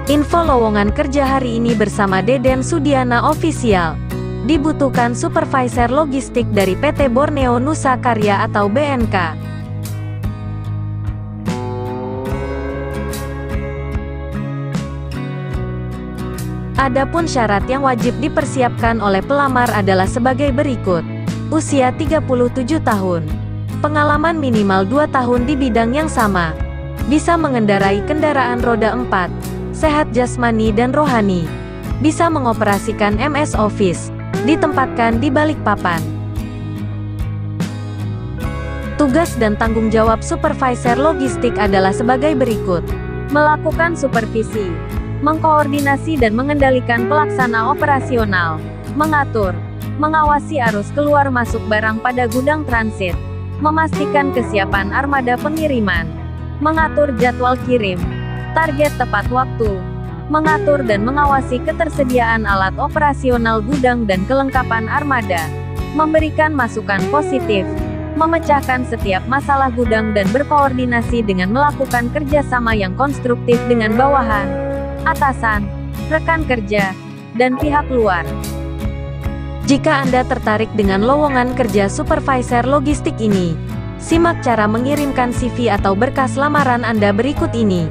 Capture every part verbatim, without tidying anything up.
Info lowongan kerja hari ini bersama Deden Sudiana Official. Dibutuhkan supervisor logistik dari P T Borneo Nusa Karya atau B N K. Adapun syarat yang wajib dipersiapkan oleh pelamar adalah sebagai berikut. Usia tiga puluh tujuh tahun. Pengalaman minimal dua tahun di bidang yang sama. Bisa mengendarai kendaraan roda empat. Sehat jasmani dan rohani. Bisa mengoperasikan M S Office. Ditempatkan di Balikpapan. Tugas dan tanggung jawab supervisor logistik adalah sebagai berikut. Melakukan supervisi, mengkoordinasi dan mengendalikan pelaksana operasional, mengatur, mengawasi arus keluar masuk barang pada gudang transit, memastikan kesiapan armada pengiriman, mengatur jadwal kirim, target tepat waktu, mengatur dan mengawasi ketersediaan alat operasional gudang dan kelengkapan armada, memberikan masukan positif, memecahkan setiap masalah gudang dan berkoordinasi dengan melakukan kerjasama yang konstruktif dengan bawahan, atasan, rekan kerja, dan pihak luar. Jika Anda tertarik dengan lowongan kerja supervisor logistik ini, simak cara mengirimkan C V atau berkas lamaran Anda berikut ini.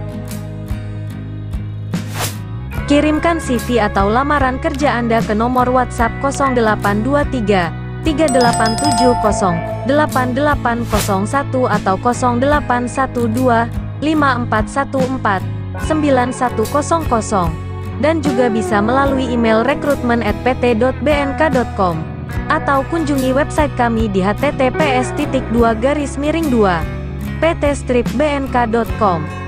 Kirimkan C V atau lamaran kerja Anda ke nomor WhatsApp nol delapan dua tiga, tiga delapan tujuh nol, delapan delapan nol satu atau nol delapan satu dua, lima empat satu empat, sembilan satu nol nol, dan juga bisa melalui email rekrutmen at p t dot b n k dot com atau kunjungi website kami di h t t p s titik dua garis miring dua p t strip b n k dot com.